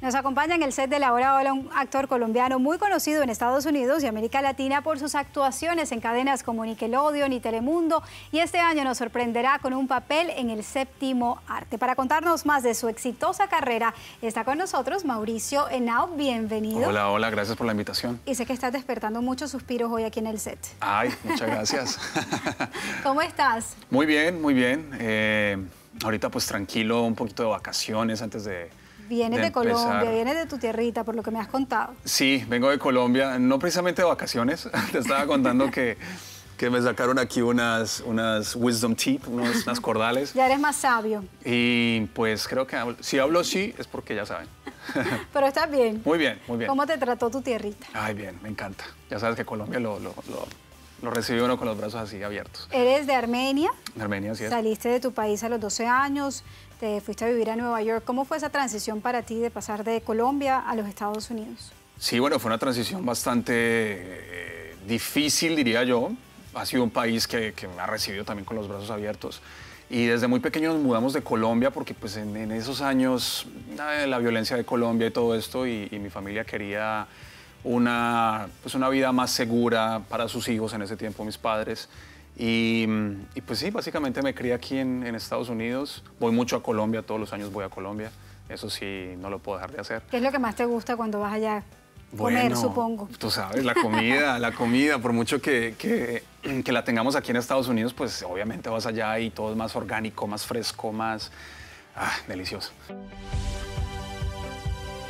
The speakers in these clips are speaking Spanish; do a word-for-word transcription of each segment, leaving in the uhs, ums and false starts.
Nos acompaña en el set de La Hora Hola un actor colombiano muy conocido en Estados Unidos y América Latina por sus actuaciones en cadenas como Nickelodeon y Telemundo, y este año nos sorprenderá con un papel en El Séptimo Arte. Para contarnos más de su exitosa carrera está con nosotros Mauricio Henao. Bienvenido. Hola, hola, gracias por la invitación. Y sé que estás despertando muchos suspiros hoy aquí en el set. Ay, muchas gracias. ¿Cómo estás? Muy bien, muy bien. Eh, ahorita pues tranquilo, un poquito de vacaciones antes de... Vienes de, de de Colombia, empezar. vienes de tu tierrita, por lo que me has contado. Sí, vengo de Colombia, no precisamente de vacaciones. Te estaba contando que, que me sacaron aquí unas, unas wisdom teeth, unos, unas cordales. Ya eres más sabio. Y pues creo que hablo- si hablo sí es porque ya saben. Pero estás bien. Muy bien, muy bien. ¿Cómo te trató tu tierrita? Ay, bien, me encanta. Ya sabes que Colombia lo, lo, lo, lo recibe uno con los brazos así abiertos. Eres de Armenia. En Armenia, sí es. Saliste de tu país a los doce años, te fuiste a vivir a Nueva York. ¿Cómo fue esa transición para ti de pasar de Colombia a los Estados Unidos? Sí, bueno, fue una transición bastante eh, difícil, diría yo. Ha sido un país que, que me ha recibido también con los brazos abiertos. Y desde muy pequeño nos mudamos de Colombia porque pues, en, en esos años eh, la violencia de Colombia y todo esto, y, y mi familia quería una, pues, una vida más segura para sus hijos, en ese tiempo mis padres. Y, y pues sí, básicamente me crié aquí en, en Estados Unidos. Voy mucho a Colombia, todos los años voy a Colombia. Eso sí, no lo puedo dejar de hacer. ¿Qué es lo que más te gusta cuando vas allá? Comer, Bueno, supongo. tú sabes, la comida, la comida, por mucho que, que, que la tengamos aquí en Estados Unidos, pues obviamente vas allá y todo es más orgánico, más fresco, más... Ah, delicioso.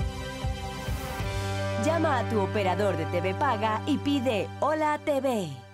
Llama a tu operador de T V Paga y pide Hola T V.